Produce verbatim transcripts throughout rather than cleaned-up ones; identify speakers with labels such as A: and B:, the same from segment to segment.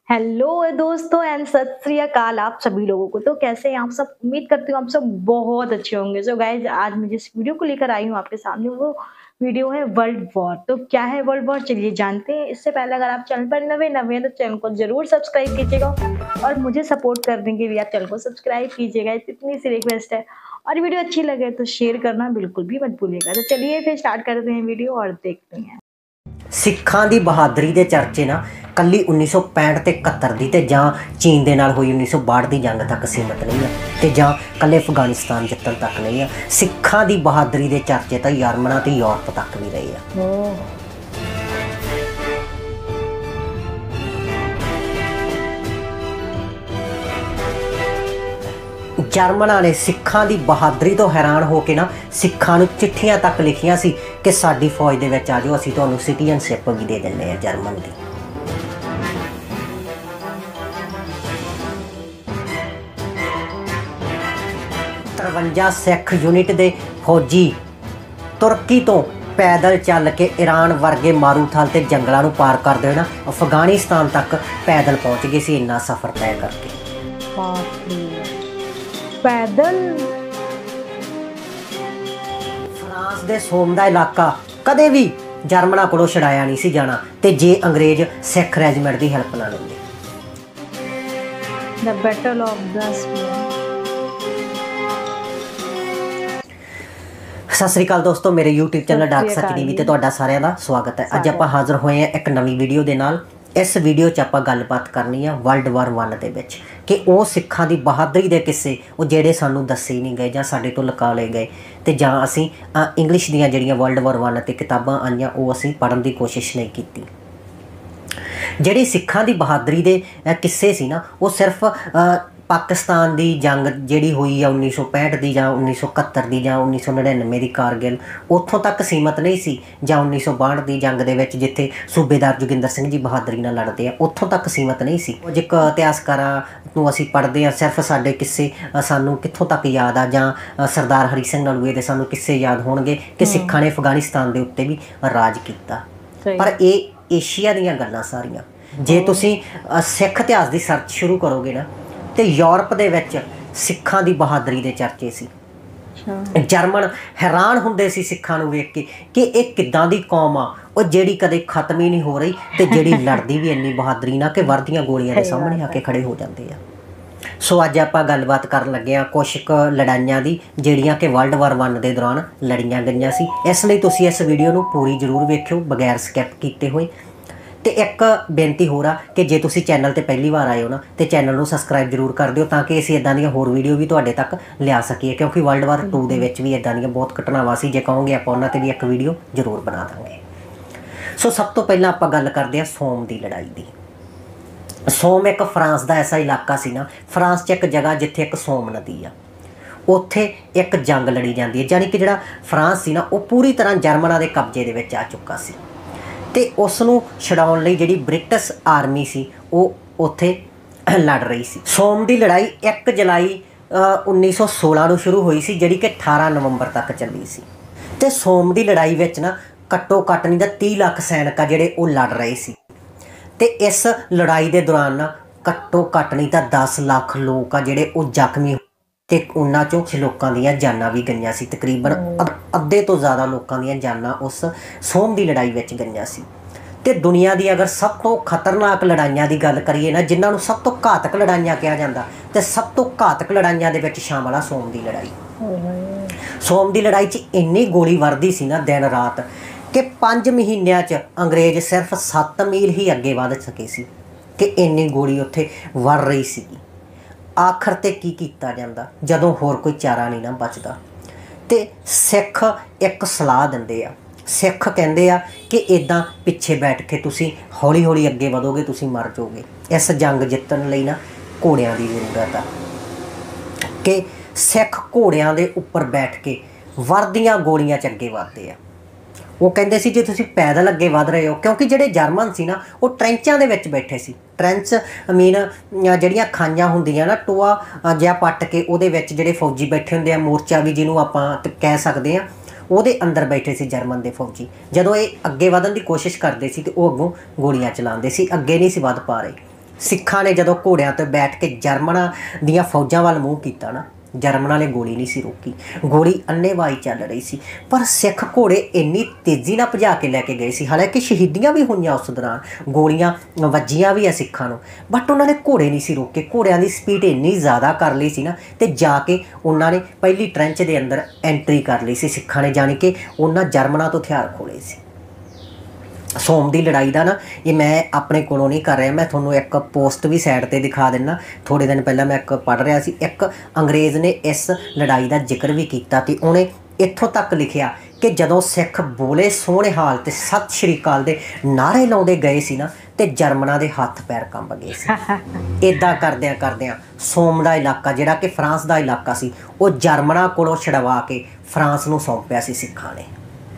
A: Hello दोस्तों and सत श्री अकाल आप सभी लोगों को। तो कैसे हैं आप सब? उम्मीद करती हूँ आप सब बहुत अच्छे होंगे। सो गाइज, आज मैं जिस वीडियो को लेकर आई हूँ आपके सामने, वो वीडियो है वर्ल्ड वॉर। तो क्या है वर्ल्ड वॉर, चलिए जानते हैं। इससे पहले अगर आप चैनल पर नवे नवे हैं तो चैनल को जरूर सब्सक्राइब कीजिएगा और मुझे सपोर्ट करने के लिए आप चैनल को सब्सक्राइब कीजिएगा, इतनी सी रिक्वेस्ट है। और वीडियो अच्छी लगे तो शेयर करना बिल्कुल भी मत भूलिएगा। तो चलिए फिर स्टार्ट करते हैं वीडियो और देखते हैं।
B: सिखां दी बहादरी दे चर्चे ना कल्ली उन्नीस सौ पैंठ ते इकहत्तर दी ते जां चीन दे नाल होई उन्नीस सौ बाहठ दी जंग तक सीमित नहीं है ते जां कल्ले अफगानिस्तान जितन तक नहीं है। सिखां दी बहादरी दे चर्चे तां यरमना ते यूरोप तक भी रहे हैं। जर्मना ने सिखां दी बहादरी तो हैरान होकर ना सिखां नूं चिट्ठियां तक लिखियां सी कि साडी फौज दे विच आ जाओ, असीं तुहानूं सिटीजनशिप भी दे दिंदे आ जर्मन दी। तिरवंजा सिख यूनिट दे फौजी तुर्की तो पैदल चल के ईरान वर्गे मारूथल ते जंगलों नूं पार कर देना अफगानिस्तान तक पैदल पहुंच गए सी, इन्ना सफ़र तय करके।
A: पैदल
B: फ्रांस दे सोम दा इलाका कदे भी जर्मना कोलों छड़ाया नहीं सी जाना ते जे अंग्रेज सिख रैजीमेंट दी हेल्प ना लेंदे।
A: The battle of the spear.
B: Sat Shri Akal दोस्तों, मेरे YouTube channel dark Sach TV ते तुहाडा सारिਆਂ ਦਾ स्वागत है। अज आपां हाज़र होए हैं एक नवी वीडियो दे नाल। इस वीडियो च आपां गलबात करनी है वर्ल्ड वार वन दे विच कि वो सिखां दी बहादरी दे किस्से वो जेड़े सानू दस्से नहीं गए जां साडे तो लुका लए गए ते जां असीं इंग्लिश दीयां जेड़ियां वर्ल्ड वार वन ते किताबां आईयां वो असीं पढ़न दी कोशिश नहीं कीती। जेड़ी सिखां दी बहादरी दे किस्से सी ना वो सिर्फ पाकिस्तान की जंग जी हुई है उन्नीस सौ पैंठ की जां उन्नीस सौ इकहत्तर की जां उन्नीस सौ नड़िनवे की कारगिल उत्थों तक सीमित नहीं सी, जां उन्नीस सौ बाहठ की जंग दे विच जिथे सूबेदार जोगिंदर सिंह जी बहादरी नाल लड़ते हैं उत्थों तक सीमित नहीं सी। कुछ इतिहासकारां नूं असीं पढ़दे आ सिर्फ साडे किस्से सानूं कित्थों तक याद आ, जां सरदार हरी सिंह नलूए दे सानूं किस्से याद होणगे कि सिखां ने अफगानिस्तान दे उत्ते भी राज कीता। पर ये एशिया दीयां गल्लां सारियां। जे तुसीं सिख इतिहास की सर्च शुरू करोगे ना तो यूरोप दे विच सिखां दी बहादरी दे चर्चे सी। जर्मन हैरान हुंदे सी सिखां नूं वेख के कि इह किद्दां दी कौम आ वो जिहड़ी कदे खत्म ही नहीं हो रही ते जिहड़ी लड़दी भी इन्नी बहादरी ना कि वरदियां गोलियां दे सामने आके खड़े हो जाते हैं। सो अज आपां गलबात करन लगे हां कुछ क लड़ाइयां दी जिहड़ियां कि वर्ल्ड वार वन दे दौरान लड़ियां गईयां सी। इसलिए तुसीं इस वीडियो नूं पूरी जरूर वेखिओ बगैर स्किप कीते होए। तो एक बेनती हो रहा कि जे तुसी चैनल ते पहली बार आए हो ना तो चैनल को सबसक्राइब जरूर कर दिओ ताकि असीं इदां दीयां होर वीडियो भी तुहाडे तक लिया सकीए, क्योंकि वर्ल्ड वार टू दे विच भी इदां दीयां बहुत घटनावां सी। जे कहोगे आपां उन्हां ते भी एक वीडियो जरूर बना देंगे। सो सब तो पहलां आपां गल करदे हां सोम की लड़ाई की। सोम एक फ्रांस का ऐसा इलाका सी ना, फ्रांस च एक जगह जिथे एक सोम नदी आ, उत्थे एक जंग लड़ी जाती है, जानी कि जिहड़ा फ्रांस सी ना वो पूरी तरह जर्मना के कब्जे दे विच आ चुका सी ते उसनूं छड़ाउण लई जिहड़ी ब्रिटिश आर्मी सी वो उत्थे लड़ रही सी। सोम की लड़ाई एक जुलाई उन्नीस सौ सोलह नूं शुरू हुई सी, जिहड़ी कि अठारह नवंबर तक चली सी। ते सोम की लड़ाई विच ना घट्टो घट्ट नहीं तां तीह लाख सैनिक जिहड़े वो लड़ रहे सी ते इस लड़ाई के दौरान ना घट्टो घट्ट नहीं तां दस लाख लोग आ जिहड़े वो जख्मी ते उन्हां चों कुछ लोकां दीयां जानां भी गईयां सी। तकरीबन अद्धे तो ज़्यादा लोकां दीयां जानां उस सोम की लड़ाई विच गईयां सी। ते दुनिया की अगर सब तो खतरनाक लड़ाइयां की गल करिए ना, जिन्हां नूं सब तो घातक लड़ाइयां कहा जाता, तो सब तो घातक लड़ाइयां दे विच शामिल आ सोम की लड़ाई। सोम की लड़ाई च इन्नी गोली वरदी सी ना दिन रात कि पाँच महीनों च अंग्रेज सिर्फ सत्त मील ही अगे वध सके सी कि इन्नी गोली उत्थे वर रही सी। आखिर ते की कीता जांदा जदों होर कोई चारा नहीं ना बचदा ते सिख एक सलाह दिंदे आ। सिख कहंदे आ कि इदां पिछे बैठ के तुसीं हौली हौली अगे वधोगे तुसीं मर जाओगे। इस जंग जितण लई ना घोड़ियां की जरूरत आ कि सिख घोड़ियां दे उपर बैठ के वरदियां गोलियां च अगे वधदे आ। वो कहते सी जे तुसीं पैदल अगे वध रहे हो, क्योंकि जिहड़े जर्मन सी ना वो ट्रेंचां दे विच बैठे सी। ट्रेंच मीन जिहड़ियां खाइयां हुंदियां ना टोआ जिहा पट्ट के उहदे विच जिहड़े फौजी बैठे हुंदे आ, मोर्चा भी जिहनूं आपां कह सकदे आ, ਉਹਦੇ अंदर बैठे सी जर्मन के फौजी। जदों ये अगे वधन की कोशिश करते सी तो वो अगों गोलियां चलाते सी, अगे नहीं सी वध पा रहे। ਸਿੱਖਾਂ ਨੇ ਜਦੋਂ ਘੋੜਿਆਂ ਤੇ ਬੈਠ ਕੇ ਜਰਮਨਾਂ ਦੀਆਂ ਫੌਜਾਂ ਵੱਲ ਮੂੰਹ ਕੀਤਾ ਨਾ, ਜਰਮਨਾਂ ਨੇ ਗੋਲੀ ਨਹੀਂ ਸੀ ਰੋਕੀ, ਗੋਲੀ ਅੰਨ੍ਹੇਵਾਹੀ ਚੱਲ ਰਹੀ ਸੀ। ਪਰ ਸਿੱਖ ਘੋੜੇ ਇੰਨੀ ਤੇਜ਼ੀ ਨਾਲ ਭਜਾ ਕੇ ਲੈ ਕੇ ਗਏ ਸੀ, ਹਾਲਾਂਕਿ ਸ਼ਹੀਦੀਆਂ ਵੀ ਹੋਈਆਂ ਉਸ ਦੌਰਾਨ, ਗੋਲੀਆਂ ਵੱਜੀਆਂ ਵੀ ਆ ਸਿੱਖਾਂ ਨੂੰ, ਬਟ ਉਹਨਾਂ ਨੇ ਘੋੜੇ ਨਹੀਂ ਸੀ ਰੋਕੇ। ਘੋੜਿਆਂ ਦੀ ਸਪੀਡ ਇੰਨੀ ਜ਼ਿਆਦਾ ਕਰ ਲਈ ਸੀ ਨਾ, ਤੇ ਜਾ ਕੇ ਉਹਨਾਂ ਨੇ ਪਹਿਲੀ ਟਰੈਂਚ ਦੇ ਅੰਦਰ ਐਂਟਰੀ ਕਰ ਲਈ ਸੀ ਸਿੱਖਾਂ ਨੇ, ਜਾਣੀ ਕਿ ਉਹਨਾਂ ਜਰਮਨਾਂ ਤੋਂ ਹਥਿਆਰ ਖੋਲੇ ਸੀ। ਸੋਮ ਦੀ ਲੜਾਈ ਦਾ ਨਾ, ਇਹ ਮੈਂ ਆਪਣੇ ਕੋਲੋਂ ਨਹੀਂ ਕਰ ਰਿਹਾ, ਮੈਂ ਤੁਹਾਨੂੰ ਇੱਕ ਪੋਸਟ ਵੀ ਸਾਈਡ ਤੇ ਦਿਖਾ ਦਿੰਦਾ। ਥੋੜ੍ਹੇ ਦਿਨ ਪਹਿਲਾਂ ਮੈਂ ਇੱਕ ਪੜ੍ਹ ਰਿਹਾ ਸੀ, ਇੱਕ ਅੰਗਰੇਜ਼ ਨੇ ਇਸ ਲੜਾਈ ਦਾ ਜ਼ਿਕਰ ਵੀ ਕੀਤਾ ਤੇ ਉਹਨੇ ਇੱਥੋਂ ਤੱਕ ਲਿਖਿਆ ਕਿ ਜਦੋਂ ਸਿੱਖ ਬੋਲੇ ਸੋਹਣੇ ਹਾਲ ਤੇ ਸਤਿ ਸ਼੍ਰੀ ਅਕਾਲ ਦੇ ਨਾਅਰੇ ਲਾਉਂਦੇ ਗਏ ਸੀ ਨਾ, ਤੇ ਜਰਮਨਾਂ ਦੇ ਹੱਥ ਪੈਰ ਕੰਬ ਗਏ ਸੀ। ਇੱਦਾਂ ਕਰਦਿਆਂ ਕਰਦਿਆਂ ਸੋਮ ਦਾ ਇਲਾਕਾ, ਜਿਹੜਾ ਕਿ ਫਰਾਂਸ ਦਾ ਇਲਾਕਾ ਸੀ, ਉਹ ਜਰਮਨਾਂ ਕੋਲੋਂ ਛਡਵਾ ਕੇ ਫਰਾਂਸ ਨੂੰ ਸੌਂਪਿਆ ਸੀ ਸਿੱਖਾਂ ਨੇ।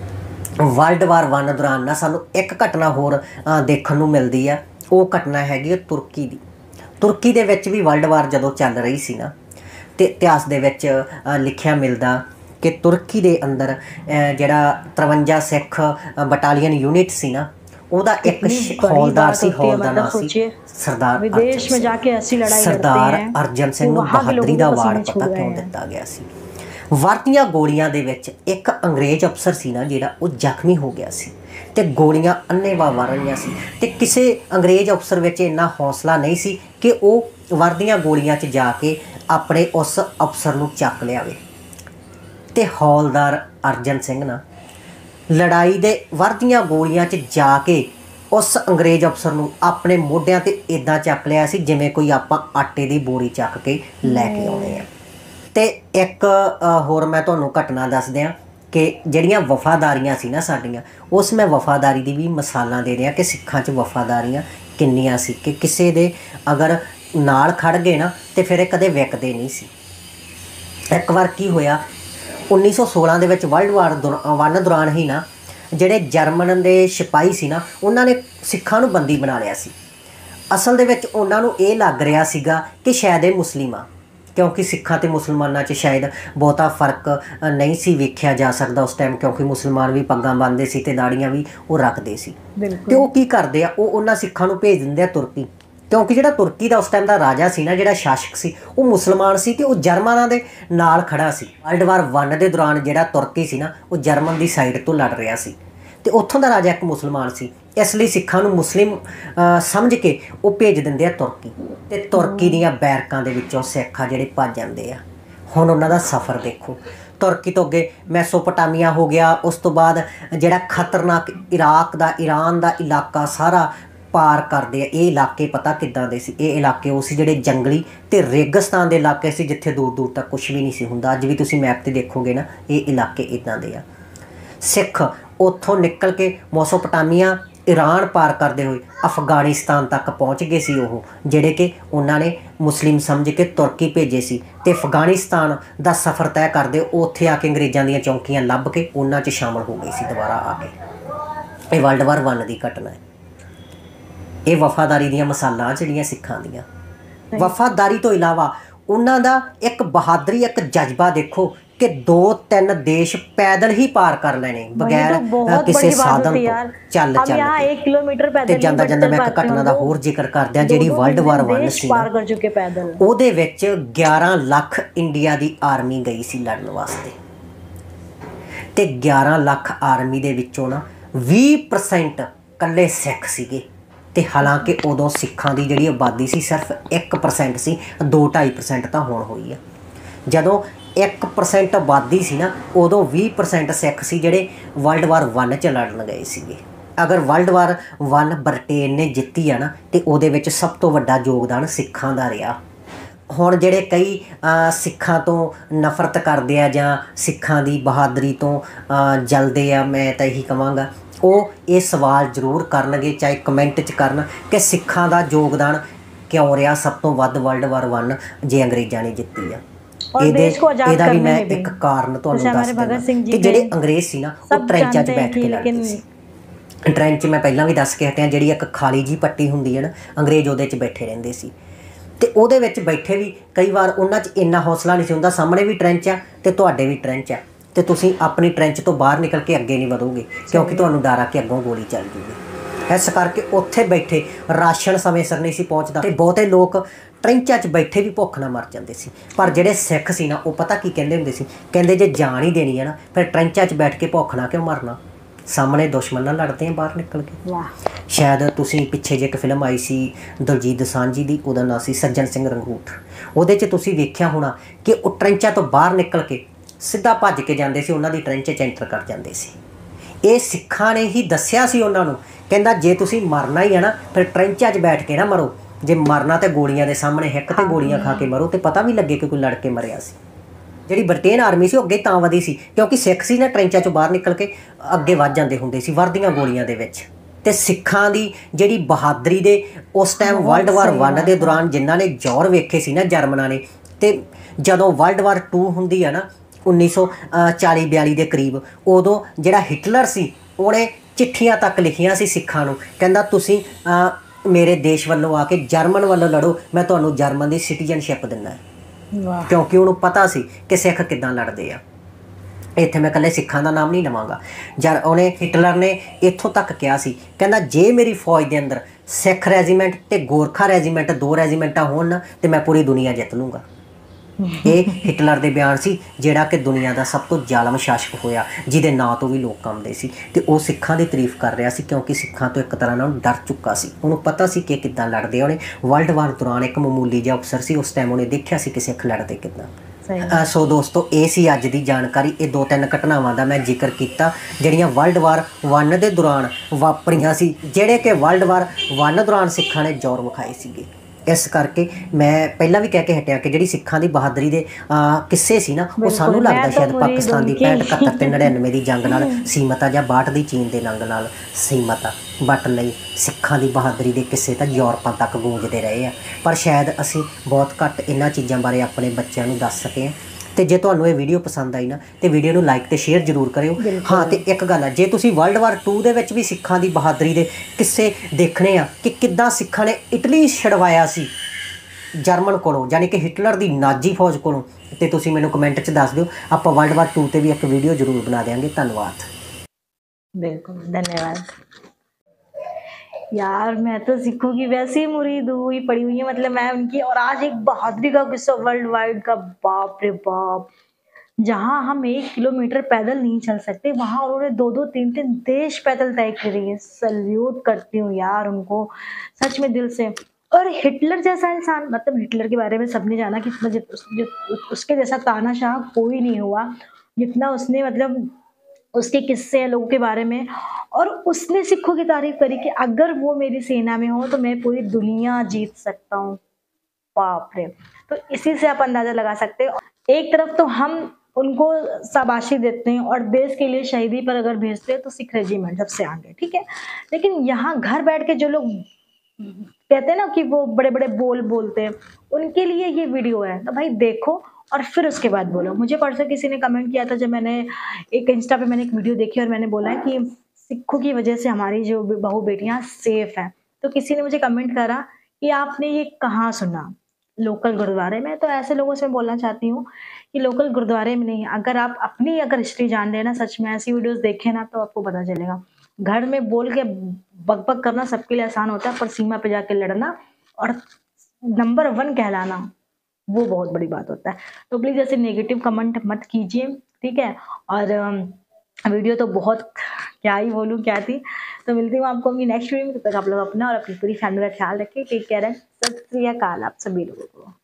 B: ਵਰਲਡ ਵਾਰ ਵਨ ਦੌਰਾਨ ਨਾ ਸਾਨੂੰ ਇੱਕ ਘਟਨਾ ਹੋਰ ਦੇਖਣ ਨੂੰ ਮਿਲਦੀ ਆ, ਉਹ ਘਟਨਾ ਹੈਗੀ ਤੁਰਕੀ ਦੀ। ਤੁਰਕੀ ਦੇ ਵਿੱਚ ਵੀ ਵਰਲਡ ਵਾਰ ਜਦੋਂ ਚੱਲ ਰਹੀ ਸੀ ਨਾ, ਤੇ ਇਤਿਹਾਸ ਦੇ ਵਿੱਚ ਲਿਖਿਆ ਮਿਲਦਾ ਕਿ ਤੁਰਕੀ ਦੇ ਅੰਦਰ ਜਿਹੜਾ ਤਰਵੰਜਾ ਸਿੱਖ ਬਟਾਲੀਅਨ ਯੂਨਿਟ ਸੀ ਨਾ, ਉਹਦਾ ਇੱਕ ਹੌਲਦਾਰ ਸੀ, ਹੌਲ ਦਾ ਨਾਮ ਸੀ ਸਰਦਾਰ
A: ਵਿਦੇਸ਼ में जाके ऐसी लड़ाई
B: ਸਰਦਾਰ ਅਰਜਨ ਸਿੰਘ ਨੂੰ ਬਹਾਦਰੀ ਦਾ ਅਵਾਰਡ ਪਤਾ ਕਿਉਂ ਦਿੱਤਾ ਗਿਆ ਸੀ? ਵਰਤੀਆਂ ਗੋਲੀਆਂ ਦੇ ਵਿੱਚ ਇੱਕ ਅੰਗਰੇਜ਼ ਅਫਸਰ ਸੀ ਨਾ ਜਿਹੜਾ, ਉਹ ਜ਼ਖਮੀ ਹੋ ਗਿਆ ਸੀ ਤੇ ਗੋਲੀਆਂ ਅੰਨ੍ਹੇਵਾਹ ਵਾਰ ਰਹੀਆਂ ਸੀ, ਤੇ ਕਿਸੇ ਅੰਗਰੇਜ਼ ਅਫਸਰ ਵਿੱਚ ਇੰਨਾ ਹੌਸਲਾ ਨਹੀਂ ਸੀ ਕਿ ਉਹ ਵਰਦੀਆਂ ਗੋਲੀਆਂ 'ਚ ਜਾ ਕੇ ਆਪਣੇ ਉਸ ਅਫਸਰ ਨੂੰ ਚੱਕ ਲਿਆਵੇ। ਤੇ ਹੌਲਦਾਰ ਅਰਜਨ ਸਿੰਘ ਨਾ ਲੜਾਈ ਦੇ ਵਰਦੀਆਂ ਗੋਲੀਆਂ 'ਚ ਜਾ ਕੇ ਉਸ ਅੰਗਰੇਜ਼ ਅਫਸਰ ਨੂੰ ਆਪਣੇ ਮੋਢਿਆਂ 'ਤੇ ਇੱਦਾਂ ਚੱਕ ਲਿਆ ਸੀ ਜਿਵੇਂ ਕੋਈ ਆਪਾਂ ਆਟੇ ਦੀ ਬੋਰੀ ਚੱਕ ਕੇ ਲੈ ਕੇ ਆਉਂਦੇ ਹਾਂ। ਤੇ ਇੱਕ ਹੋਰ ਮੈਂ ਤੁਹਾਨੂੰ ਘਟਨਾ ਦੱਸ ਦਿਆਂ ਕਿ ਜਿਹੜੀਆਂ ਵਫਾਦਾਰੀਆਂ ਸੀ ਨਾ ਸਾਡੀਆਂ, ਉਸ ਮੈਂ ਵਫਾਦਾਰੀ ਦੀ ਵੀ ਮਿਸਾਲਾਂ ਦੇ ਰਿਹਾ ਕਿ ਸਿੱਖਾਂ 'ਚ ਵਫਾਦਾਰੀਆਂ ਕਿੰਨੀਆਂ ਸੀ, ਕਿ ਕਿਸੇ ਦੇ ਅਗਰ ਨਾਲ ਖੜ ਗਏ ਨਾ ਤੇ ਫਿਰ ਇਹ ਕਦੇ ਵਿਕਦੇ ਨਹੀਂ ਸੀ। ਇੱਕ ਵਾਰ ਕੀ ਹੋਇਆ, ਉੱਨੀ ਸੌ ਸੋਲਾਂ ਦੇ ਵਿੱਚ ਵਰਲਡ ਵਾਰ ਵਨ ਦੌਰਾਨ ਹੀ ਨਾ ਜਿਹੜੇ ਜਰਮਨ ਦੇ ਸਿਪਾਹੀ ਸੀ ਨਾ, ਉਹਨਾਂ ਨੇ ਸਿੱਖਾਂ ਨੂੰ ਬੰਦੀ ਬਣਾ ਲਿਆ ਸੀ। ਅਸਲ ਦੇ ਵਿੱਚ ਉਹਨਾਂ ਨੂੰ ਇਹ ਲੱਗ ਰਿਹਾ ਸੀਗਾ ਕਿ ਸ਼ਾਇਦ ਇਹ ਮੁਸਲਿਮ ਆ, ਕਿਉਂਕਿ ਸਿੱਖਾਂ ਅਤੇ ਮੁਸਲਮਾਨਾਂ 'ਚ ਸ਼ਾਇਦ ਬਹੁਤਾ ਫ਼ਰਕ ਨਹੀਂ ਸੀ ਵੇਖਿਆ ਜਾ ਸਕਦਾ ਉਸ ਟਾਈਮ, ਕਿਉਂਕਿ ਮੁਸਲਮਾਨ ਵੀ ਪੱਗਾਂ ਬੰਨ੍ਹਦੇ ਸੀ ਅਤੇ ਦਾੜੀਆਂ ਵੀ ਉਹ ਰੱਖਦੇ ਸੀ। ਅਤੇ ਉਹ ਕੀ ਕਰਦੇ ਆ, ਉਹ ਉਹਨਾਂ ਸਿੱਖਾਂ ਨੂੰ ਭੇਜ ਦਿੰਦੇ ਆ ਤੁਰਕੀ, ਕਿਉਂਕਿ ਜਿਹੜਾ ਤੁਰਕੀ ਦਾ ਉਸ ਟਾਈਮ ਦਾ ਰਾਜਾ ਸੀ ਨਾ, ਜਿਹੜਾ ਸ਼ਾਸਕ ਸੀ, ਉਹ ਮੁਸਲਮਾਨ ਸੀ ਅਤੇ ਉਹ ਜਰਮਨਾਂ ਦੇ ਨਾਲ ਖੜਾ ਸੀ। ਵਰਲਡ ਵਾਰ ਵਨ ਦੇ ਦੌਰਾਨ ਜਿਹੜਾ ਤੁਰਕੀ ਸੀ ਨਾ, ਉਹ ਜਰਮਨ ਦੀ ਸਾਈਡ ਤੋਂ ਲੜ ਰਿਹਾ ਸੀ ਅਤੇ ਉੱਥੋਂ ਦਾ ਰਾਜਾ ਇੱਕ ਮੁਸਲਮਾਨ ਸੀ। ਇਸ ਲਈ ਸਿੱਖਾਂ ਨੂੰ ਮੁਸਲਿਮ ਸਮਝ ਕੇ ਉਹ ਭੇਜ ਦਿੰਦੇ ਆ ਤੁਰਕੀ, ਅਤੇ ਤੁਰਕੀ ਦੀਆਂ ਬੈਰਕਾਂ ਦੇ ਵਿੱਚੋਂ ਸਿੱਖ ਆ ਜਿਹੜੇ ਭੱਜ ਜਾਂਦੇ ਆ। ਹੁਣ ਉਹਨਾਂ ਦਾ ਸਫ਼ਰ ਦੇਖੋ, ਤੁਰਕੀ ਤੋਂ ਅੱਗੇ ਮੈਸੋਪੋਟਾਮੀਆ ਹੋ ਗਿਆ, ਉਸ ਤੋਂ ਬਾਅਦ ਜਿਹੜਾ ਖਤਰਨਾਕ ਇਰਾਕ ਦਾ, ਈਰਾਨ ਦਾ ਇਲਾਕਾ ਸਾਰਾ ਪਾਰ ਕਰਦੇ ਆ। ਇਹ ਇਲਾਕੇ ਪਤਾ ਕਿੱਦਾਂ ਦੇ ਸੀ? ਇਹ ਇਲਾਕੇ ਉਹ ਸੀ ਜਿਹੜੇ ਜੰਗਲੀ ਅਤੇ ਰੇਗਿਸਤਾਨ ਦੇ ਇਲਾਕੇ ਸੀ, ਜਿੱਥੇ ਦੂਰ ਦੂਰ ਤੱਕ ਕੁਛ ਵੀ ਨਹੀਂ ਸੀ ਹੁੰਦਾ। ਅੱਜ ਵੀ ਤੁਸੀਂ ਮੈਪ 'ਤੇ ਦੇਖੋਗੇ ਨਾ, ਇਹ ਇਲਾਕੇ ਇੱਦਾਂ ਦੇ ਆ। ਸਿੱਖ ਉੱਥੋਂ ਨਿਕਲ ਕੇ ਮੈਸੋਪੋਟਾਮੀਆ, ਈਰਾਨ ਪਾਰ ਕਰਦੇ ਹੋਏ ਅਫਗਾਨਿਸਤਾਨ ਤੱਕ ਪਹੁੰਚ ਗਏ ਸੀ ਉਹ, ਜਿਹੜੇ ਕਿ ਉਹਨਾਂ ਨੇ ਮੁਸਲਿਮ ਸਮਝ ਕੇ ਤੁਰਕੀ ਭੇਜੇ ਸੀ। ਅਤੇ ਅਫਗਾਨਿਸਤਾਨ ਦਾ ਸਫ਼ਰ ਤੈਅ ਕਰਦੇ ਉਹ ਉੱਥੇ ਆ ਕੇ ਅੰਗਰੇਜ਼ਾਂ ਦੀਆਂ ਚੌਂਕੀਆਂ ਲੱਭ ਕੇ ਉਹਨਾਂ 'ਚ ਸ਼ਾਮਲ ਹੋ ਗਏ ਸੀ ਦੁਬਾਰਾ ਆ ਕੇ। ਇਹ ਵਰਲਡ ਵਾਰ ਵਨ ਦੀ ਘਟਨਾ ਹੈ। ਇਹ ਵਫਾਦਾਰੀ ਦੀਆਂ ਮਿਸਾਲਾਂ ਜਿਹੜੀਆਂ ਸਿੱਖਾਂ ਦੀਆਂ। ਵਫਾਦਾਰੀ ਤੋਂ ਇਲਾਵਾ ਉਹਨਾਂ ਦਾ ਇੱਕ ਬਹਾਦਰੀ, ਇੱਕ ਜਜ਼ਬਾ ਦੇਖੋ ਕਿ ਦੋ ਤਿੰਨ ਦੇਸ਼ ਪੈਦਲ ਹੀ ਪਾਰ ਕਰ ਲੈਣੇ ਬਗੈਰ ਕਿਸੇ ਸਾਧਨ ਤੋਂ, ਚੱਲ ਚੱਲ ਕੇ। ਤੇ ਜਾਂਦਾ ਜਾਂਦਾ ਮੈਂ ਇੱਕ ਘਟਨਾ ਦਾ ਹੋਰ ਜ਼ਿਕਰ ਕਰਦਿਆਂ, ਜਿਹੜੀ ਵਰਲਡ ਵਾਰ ਵਨ ਸੀ ਉਹਦੇ ਵਿੱਚ ਗਿਆਰਾਂ ਲੱਖ ਇੰਡੀਆ ਦੀ ਆਰਮੀ ਗਈ ਸੀ ਲੜਨ ਵਾਸਤੇ, ਤੇ ਗਿਆਰਾਂ ਲੱਖ ਆਰਮੀ ਦੇ ਵਿੱਚੋਂ ਨਾ ਵੀਹ ਪਰਸੈਂਟ ਇਕੱਲੇ ਸਿੱਖ ਸੀਗੇ। ਤੇ ਹਾਲਾਂਕਿ ਉਦੋਂ ਸਿੱਖਾਂ ਦੀ ਜਿਹੜੀ ਆਬਾਦੀ ਸੀ ਸਿਰਫ ਇੱਕ ਪਰਸੈਂਟ ਸੀ, ਦੋ ਢਾਈ ਪਰਸੈਂਟ ਤਾਂ ਹੁਣ ਹੋਈ ਆ। ਜਦੋਂ ਇੱਕ ਪਰਸੈਂਟ ਆਬਾਦੀ ਸੀ ਨਾ, ਉਦੋਂ ਵੀਹ ਪਰਸੈਂਟ ਸਿੱਖ ਸੀ ਜਿਹੜੇ ਵਰਲਡ ਵਾਰ ਵਨ 'ਚ ਲੜਨ ਗਏ ਸੀਗੇ। ਅਗਰ ਵਰਲਡ ਵਾਰ ਵਨ ਬ੍ਰਿਟੇਨ ਨੇ ਜਿੱਤੀ ਆ ਨਾ, ਤੇ ਉਹਦੇ ਵਿੱਚ ਸਭ ਤੋਂ ਵੱਡਾ ਯੋਗਦਾਨ ਸਿੱਖਾਂ ਦਾ ਰਿਹਾ। ਹੁਣ ਜਿਹੜੇ ਕਈ ਸਿੱਖਾਂ ਤੋਂ ਨਫ਼ਰਤ ਕਰਦੇ ਆ ਜਾਂ ਸਿੱਖਾਂ ਦੀ ਬਹਾਦਰੀ ਤੋਂ ਜਲਦੇ ਆ, ਮੈਂ ਤਾਂ ਇਹੀ ਕਹਾਂਗਾ ਉਹ ਇਹ ਸਵਾਲ ਜ਼ਰੂਰ ਕਰਨਗੇ, ਚਾਹੇ ਕਮੈਂਟ 'ਚ ਕਰਨ, ਕਿ ਸਿੱਖਾਂ ਦਾ ਯੋਗਦਾਨ ਕਿਉਂ ਰਿਹਾ ਸਭ ਤੋਂ ਵੱਧ ਵਰਲਡ ਵਾਰ ਵਨ ਜੇ ਅੰਗਰੇਜ਼ਾਂ ਨੇ ਜਿੱਤੀ ਆ। ਇਹਦੇ ਇਹਦਾ ਵੀ ਮੈਂ ਇੱਕ ਕਾਰਨ ਤੁਹਾਨੂੰ ਦੱਸ ਦਿੰਦਾ ਕਿ ਜਿਹੜੇ ਅੰਗਰੇਜ਼ ਸੀ ਨਾ, ਉਹ ਟਰੈਂਚਾਂ 'ਚ ਬੈਠ ਕੇ ਲੜਦੇ ਸੀ। ਟਰੈਂਚ ਮੈਂ ਪਹਿਲਾਂ ਵੀ ਦੱਸ ਕੇ ਹਟਿਆ, ਜਿਹੜੀ ਇੱਕ ਖਾਲੀ ਜਿਹੀ ਪੱਟੀ ਹੁੰਦੀ ਹੈ ਨਾ, ਅੰਗਰੇਜ਼ ਉਹਦੇ 'ਚ ਬੈਠੇ ਰਹਿੰਦੇ ਸੀ। ਅਤੇ ਉਹਦੇ ਵਿੱਚ ਬੈਠੇ ਵੀ ਕਈ ਵਾਰ ਉਹਨਾਂ 'ਚ ਇੰਨਾ ਹੌਸਲਾ ਨਹੀਂ ਸੀ ਹੁੰਦਾ, ਸਾਹਮਣੇ ਵੀ ਟਰੈਂਚ ਆ ਅਤੇ ਤੁਹਾਡੇ ਵੀ ਟਰੈਂਚ ਆ, ਅਤੇ ਤੁਸੀਂ ਆਪਣੀ ਟਰੈਂਚ ਤੋਂ ਬਾਹਰ ਨਿਕਲ ਕੇ ਅੱਗੇ ਨਹੀਂ ਵਧੋਗੇ, ਕਿਉਂਕਿ ਤੁਹਾਨੂੰ ਡਰ ਆ ਕਿ ਅੱਗੋਂ ਗੋਲੀ ਚੱਲ ਜੂਗੀ। इस करके उत्थे बैठे राशन समय सिर नहीं सी पहुँचता ते बहुते लोग ट्रेंचां च बैठे भी भुख ना मर जाते सी। पर ਜਿਹੜੇ सिख सी ना वो पता की कहंदे हुंदे सी, कहंदे जे जान ही देनी है ना फिर ट्रेंचां च बैठ के भुख ना क्यों मरना, सामने दुश्मन नाल लड़ते हैं बाहर निकल के। शायद तुसीं पिछे जे एक फिल्म आई सी दलजीत दोसांझ दी, उहदा नाम सी सज्जन सिंह रंगूट। उहदे च तुसीं वेख्या होना कि वो ट्रेंचां तो बाहर निकल के सीधा भज के जाते सी, उन्हां दी ट्रेंच च एंटर कर जाते सी। ये सिखां ने ही दस्सिया सी उन्हां नूं, कहंदा जे तुसीं मरना ही है ना फिर ट्रेंचां च बैठ के ना मरो, जे मरना तो गोलियां दे सामने हिक ते गोलियां खा के मरो तो पता भी लगे कि कोई लड़ के मरिया सी। ਜਿਹੜੀ ਬ੍ਰਿਟੇਨ ਆਰਮੀ ਸੀ ਉਹ ਅੱਗੇ ਤਾਂ ਵਧੀ ਸੀ ਕਿਉਂਕਿ ਸਿੱਖ ਸੀ ਨਾ ਟ੍ਰੈਂਚਾਂ ਚੋਂ ਬਾਹਰ ਨਿਕਲ ਕੇ ਅੱਗੇ ਵੱਧ ਜਾਂਦੇ ਹੁੰਦੇ ਸੀ ਵਰਦੀਆਂ ਗੋਲੀਆਂ ਦੇ ਵਿੱਚ। ਤੇ ਸਿੱਖਾਂ ਦੀ ਜਿਹੜੀ ਬਹਾਦਰੀ ਦੇ ਉਸ ਟਾਈਮ ਵਰਲਡ ਵਾਰ ਵਨ ਦੇ ਦੌਰਾਨ ਜਿਨ੍ਹਾਂ ਨੇ ਜ਼ੋਰ ਵੇਖੇ ਸੀ ਨਾ ਜਰਮਨਾਂ ਨੇ, ਤੇ ਜਦੋਂ ਵਰਲਡ ਵਾਰ ਟੂ ਹੁੰਦੀ ਆ ਨਾ ਉੱਨੀ ਸੌ ਚਾਲੀ ਬਿਆਲੀ ਦੇ ਕਰੀਬ, ਉਦੋਂ ਜਿਹੜਾ ਹਿਟਲਰ ਸੀ ਉਹਨੇ ਚਿੱਠੀਆਂ ਤੱਕ ਲਿਖੀਆਂ ਸੀ ਸਿੱਖਾਂ ਨੂੰ, ਕਹਿੰਦਾ ਤੁਸੀਂ ਮੇਰੇ ਦੇਸ਼ ਵੱਲੋਂ ਆ ਕੇ ਜਰਮਨ ਵੱਲੋਂ ਲੜੋ, ਮੈਂ ਤੁਹਾਨੂੰ ਜਰਮਨ ਦੀ ਸਿਟੀਜ਼ਨਸ਼ਿਪ ਦਿੰਦਾ। क्योंकि उन्होंने पता सी कि सिख किदां लड़ते आ। इत्थे मैं कल्ले सिखां दा नाम नहीं लवांगा। जर उन्हें हिटलर ने इत्थों तक कहा सी, कहंदा जे मेरी फौज के अंदर सिख रैजीमेंट ते गोरखा रैजीमेंट दो रैजीमेंट होण ना ते मैं पूरी दुनिया जित लूँगा। ये हिटलर दे बयान सी जिहड़ा कि दुनिया का सब तो जालम शासक होया, जिहदे नां तो भी लोग कंबदे सी ते ओह सिखां दी तारीफ कर रहा सी क्योंकि सिखां तो एक तरह नाल डर चुका सी। उहनूं पता सी कि किदां लड़दे। उहने वर्ल्ड वार दौरान एक मामूली जिहा अफसर सी, उस टाइम उहने देखिया सी कि सिख लड़दे किदां। सो दोस्तों ये सी अज की जानकारी। ये दो तीन घटनावां दा मैं जिक्र किया जिहड़ियां वर्ल्ड वार वन दे दौरान वापरियां सी, जिहड़े कि वर्ल्ड वार वन दौरान सिखां ने जोर विखाए सीगे। इस करके मैं पहला भी कह के हटिया कि जी सिखां की बहादरी के किस्से सी ना वो सानू लगता शायद पाकिस्तान की पैंठ इकहत्तर ते नड़िनवे की जंग नाल सीमत आ, जां बाहठ की चीन के जंग नाल सीमत आ, बट नहीं सिखां की बहादरी के किस्से तो यूरोपां तक गूंजते रहे हैं। पर शायद असी बहुत घट इन्हां चीज़ों बारे अपने बच्चों नूं दस सके हैं। तो जे तुहानूं ये वीडियो पसंद आई ना तो वीडियो नूं लाइक तो शेयर जरूर करियो। हाँ तो एक गल है, जे तुसीं वर्ल्ड वार टू दे विच भी सिखां दी बहादरी दे किस्से देखने आ कि किद्दां सिखां ने इटली छड़वाया सी जर्मन कोलों, यानी कि हिटलर दी नाजी फौज कोलों, तो तुसीं मैनूं कमेंट च दस दिओ। आपां वर्ल्ड वार टू ते भी एक वीडियो जरूर बना देंगे। धन्यवाद।
A: बिल्कुल धन्यवाद यार। मैं तो सिखों की वैसे ही मुरीद हुई पड़ी हुई है, मतलब मैं उनकी। और आज एक बहादुरी का किस्सा वर्ल्ड वाइड का, बाप रे बाप, जहाँ हम एक किलोमीटर पैदल नहीं चल सकते वहाँ उन्होंने दो दो तीन तीन देश पैदल तय करे। सल्यूट करती हूँ यार उनको सच में दिल से। और हिटलर जैसा इंसान, मतलब हिटलर के बारे में सबने जाना कि उस, उसके जैसा तानाशाह कोई नहीं हुआ जितना उसने, मतलब उसके किस्से हैं लोगों के बारे में। और उसने सिखों की तारीफ करी कि अगर वो मेरी सेना में हो तो मैं पूरी दुनिया जीत सकता हूँ। बाप रे। तो इसी से आप अंदाजा लगा सकते हो, एक तरफ तो हम उनको शाबाशी देते हैं और देश के लिए शहीदी पर अगर भेजते हैं तो सिख रेजिमेंट सबसे आगे, ठीक है। लेकिन यहाँ घर बैठ के जो लोग कहते हैं ना कि वो बड़े बड़े बोल बोलते हैं, उनके लिए ये वीडियो है। तो भाई देखो और फिर उसके बाद बोलो। मुझे परसों किसी ने कमेंट किया था, जब मैंने एक इंस्टा पे मैंने एक वीडियो देखी और मैंने बोला है कि सिखों की वजह से हमारी जो बहू बेटियां सेफ हैं। तो किसी ने मुझे कमेंट करा कि आपने ये कहाँ सुना, लोकल गुरुद्वारे में। तो ऐसे लोगों से मैं बोलना चाहती हूँ कि लोकल गुरुद्वारे में नहीं, अगर आप अपनी अगर हिस्ट्री जान लेना, सच में ऐसी वीडियोस देखें ना तो आपको पता चलेगा। घर में बोल के बक बक करना सबके लिए आसान होता है, पर सीमा पे जाके लड़ना और नंबर वन कहलाना वो बहुत बड़ी बात होता है। तो प्लीज़ ऐसे नेगेटिव कमेंट मत कीजिए, ठीक है। और वीडियो तो बहुत क्या ही बोलूँ क्या थी। तो मिलती हूँ आपको अपनी नेक्स्ट वीडियो में। तब तक आप लोग अपना और अपनी पूरी फैमिली का ख्याल रखें। टेक केयर है। सत श्री अकाल आप सभी लोगों को।